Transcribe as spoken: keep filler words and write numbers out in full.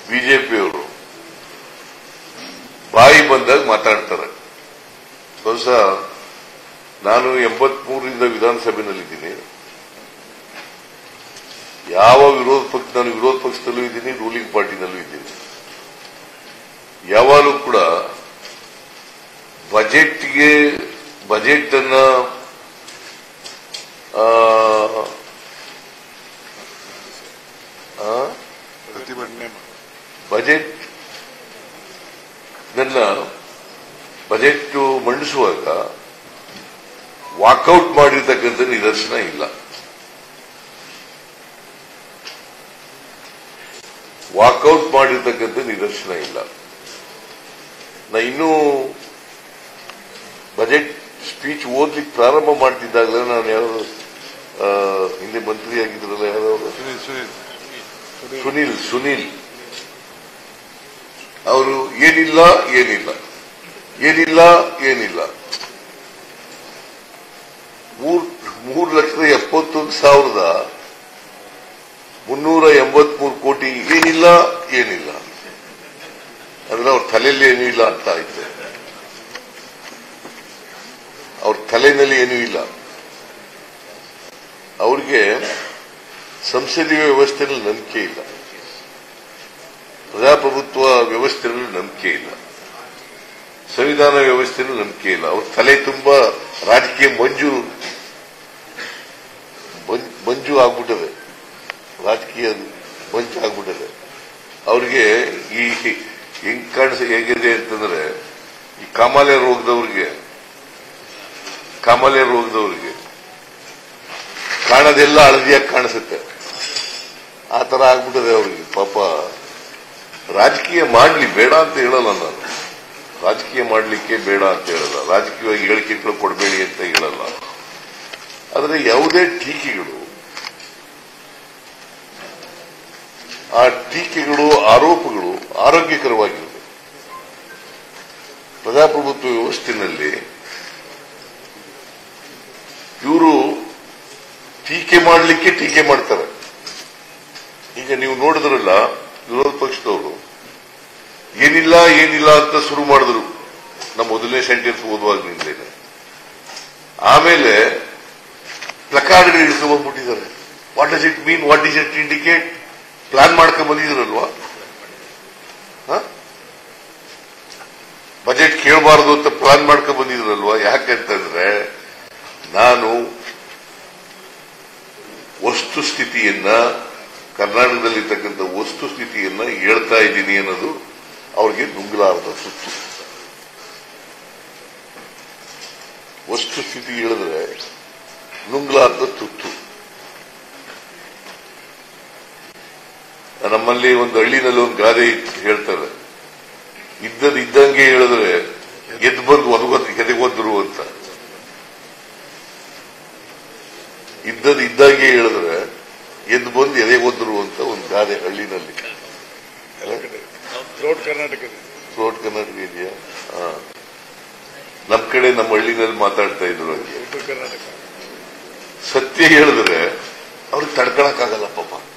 ಬಿಜೆಪಿಯವರು ಬಾಯಿ ಬಂದಾಗ ಮಾತಾಡ್ತಾರೆ. ಬಹುಶಃ ನಾನು ಎಂಬತ್ಮೂರರಿಂದ ವಿಧಾನಸಭೆಯಲ್ಲಿದ್ದೀನಿ. ಯಾವ ವಿರೋಧ ಪಕ್ಷ ನಾನು ವಿರೋಧ ಪಕ್ಷದಲ್ಲೂ ಇದ್ದೀನಿ, ರೂಲಿಂಗ್ ಪಾರ್ಟಿನಲ್ಲೂ ಇದ್ದೀನಿ. ಯಾವಾಗಲೂ ಕೂಡ ಬಜೆಟ್ಗೆ ಬಜೆಟ್ ಅನ್ನ ಬಜೆಟ್ ನನ್ನ ಬಜೆಟ್ ಮಂಡಿಸುವಾಗ ವಾಕೌಟ್ ಮಾಡಿರ್ತಕ್ಕಂಥ ನಿದರ್ಶನ ಇಲ್ಲ. ವಾಕೌಟ್ ಮಾಡಿರ್ತಕ್ಕಂಥ ನಿದರ್ಶನ ಇಲ್ಲ. ನಾ ಇನ್ನೂ ಬಜೆಟ್ ಸ್ಪೀಚ್ ಓದ್ಲಿಕ್ಕೆ ಪ್ರಾರಂಭ ಮಾಡ್ತಿದ್ದಾಗಲೇ ನಾನು ಯಾರು ಹಿಂದೆ ಮಂತ್ರಿ ಆಗಿದ್ರಲ್ಲ ಯಾರವರು ಸುನೀಲ್ ಸುನೀಲ್ ಅವರು ಏನಿಲ್ಲ ಏನಿಲ್ಲ ಏನಿಲ್ಲ ಏನಿಲ್ಲ ಮೂರ್ ಮೂರು ಲಕ್ಷದ ಎಪ್ಪತ್ತೊಂದು ಸಾವಿರದ ಮುನ್ನೂರ ಎಂಬತ್ಮೂರು ಕೋಟಿ ಏನಿಲ್ಲ ಏನಿಲ್ಲ ಅಂದ್ರೆ ಅವ್ರ ತಲೆಯಲ್ಲಿ ಏನೂ ಇಲ್ಲ ಅಂತ ಆಯ್ತು. ಅವ್ರ ತಲೆಯಲ್ಲಿ ಏನೂ ಇಲ್ಲ. ಅವ್ರಿಗೆ ಸಂಸದೀಯ ವ್ಯವಸ್ಥೆಯಲ್ಲಿ ನಂಬಿಕೆ ಇಲ್ಲ, ಪ್ರಜಾಪ್ರಭುತ್ವ ವ್ಯವಸ್ಥೆಯಲ್ಲಿ ನಂಬಿಕೆ ಇಲ್ಲ, ಸಂವಿಧಾನ ವ್ಯವಸ್ಥೆಯಲ್ಲಿ ನಂಬಿಕೆ ಇಲ್ಲ. ಅವ್ರ ತಲೆ ತುಂಬಾ ರಾಜಕೀಯ ಮಂಜು ಮಂಜು ಆಗ್ಬಿಟ್ಟದೆ, ರಾಜಕೀಯ ಮಂಜು ಆಗ್ಬಿಟ್ಟದೆ. ಅವ್ರಿಗೆ ಈ ಹೆಂಗ್ ಕಾಣಿಸ ಹೇಗಿದೆ ಅಂತಂದ್ರೆ, ಈ ಕಾಮಾಲೆ ರೋಗದವ್ರಿಗೆ ಕಾಮಾಲೆ ರೋಗದವ್ರಿಗೆ ಕಾಣದೆಲ್ಲ ಹಳದಿಯಾಗಿ ಕಾಣಿಸುತ್ತೆ. ಆ ತರ ಆಗ್ಬಿಟ್ಟದೆ ಅವ್ರಿಗೆ. ಪಾಪ ರಾಜಕೀಯ ಮಾಡ್ಲಿ ಬೇಡ ಅಂತ ಹೇಳಲ್ಲ ನಾನು, ರಾಜಕೀಯ ಮಾಡ್ಲಿಕ್ಕೆ ಬೇಡ ಅಂತ ಹೇಳಲ್ಲ, ರಾಜಕೀಯವಾಗಿ ಹೇಳಿಕೆಗಳು ಕೊಡಬೇಡಿ ಅಂತ ಹೇಳಲ್ಲ. ಆದರೆ ಯಾವುದೇ ಟೀಕೆಗಳು, ಆ ಟೀಕೆಗಳು ಆರೋಪಗಳು ಆರೋಗ್ಯಕರವಾಗಿರಬೇಕು. ಪ್ರಜಾಪ್ರಭುತ್ವ ವ್ಯವಸ್ಥೆಯಲ್ಲಿ ಇವರು ಟೀಕೆ ಮಾಡಲಿಕ್ಕೆ ಟೀಕೆ ಮಾಡ್ತಾರೆ. ಈಗ ನೀವು ನೋಡಿದ್ರಲ್ಲ, ವಿರೋಧ ಪಕ್ಷದವರು ಏನಿಲ್ಲ ಏನಿಲ್ಲ ಅಂತ ಶುರು ಮಾಡಿದ್ರು ನಮ್ಮ ಮೊದಲನೇ ಸೆಂಟೆನ್ಸ್ ಓದುವಾಗಲಿಂದೇನೆ. ಆಮೇಲೆ ಪ್ಲಕಾರ್ಡ್ ಇಳಿಸ್ಕೊಂಡ್ಬಿಟ್ಟಿದ್ದಾರೆ. What does it mean, what does it indicate? Plan ಮಾಡ್ಕೊಂಡ್ ಬಂದಿದ್ರಲ್ವಾ, ಬಜೆಟ್ ಕೇಳಬಾರದು ಅಂತ ಪ್ಲಾನ್ ಮಾಡ್ಕೊಂಡ್ ಬಂದಿದ್ರಲ್ವಾ. ಯಾಕಂತಂದ್ರೆ ನಾನು ವಸ್ತುಸ್ಥಿತಿಯನ್ನ, ಕರ್ನಾಟಕದಲ್ಲಿರ್ತಕ್ಕಂಥ ವಸ್ತುಸ್ಥಿತಿಯನ್ನ ಹೇಳ್ತಾ ಇದ್ದೀನಿ ಅನ್ನೋದು ಅವ್ರಿಗೆ ನುಂಗಲಾರದ ಸುತ್ತು. ವಸ್ತುಸ್ಥಿತಿ ಹೇಳಿದ್ರೆ ನುಂಗಲಾರದ ತುತ್ತು. ನಮ್ಮಲ್ಲಿ ಒಂದು ಹಳ್ಳಿನಲ್ಲಿ ಒಂದು ಗಾದೆ ಹೇಳ್ತಾರೆ, ಇದ್ದದ್ದು ಇದ್ದಂಗೆ ಹೇಳಿದ್ರೆ ಎದ್ದು ಬಂದು ಒದಗೊದ್ದು ಎದೆಗೊದ್ರು ಅಂತ. ಇದ್ದದ್ದು ಇದ್ದಂಗೆ ಹೇಳಿದ್ರೆ ಎದ್ದು ಬಂದು ಎದೆಗೊದ್ರು ಅಂತ ಒಂದು ಗಾದೆ ಹಳ್ಳಿನಲ್ಲಿ. ಥ್ರೋಟ್ ಕರ್ನಾಟಕ ಥ್ರೋಟ್ ಕರ್ನಾಟಕ ಇದೆಯಾ? ಹಾ, ನಮ್ ಕಡೆ ನಮ್ಮ ಹಳ್ಳಿನಲ್ಲಿ ಮಾತಾಡ್ತಾ ಇದ್ರು ಹಂಗೆ. ಕರ್ನಾಟಕ ಸತ್ಯ ಹೇಳಿದ್ರೆ ಅವ್ರಿಗೆ ತಡ್ಕೊಳಕ್ಕಾಗಲ್ಲ ಪಾಪ.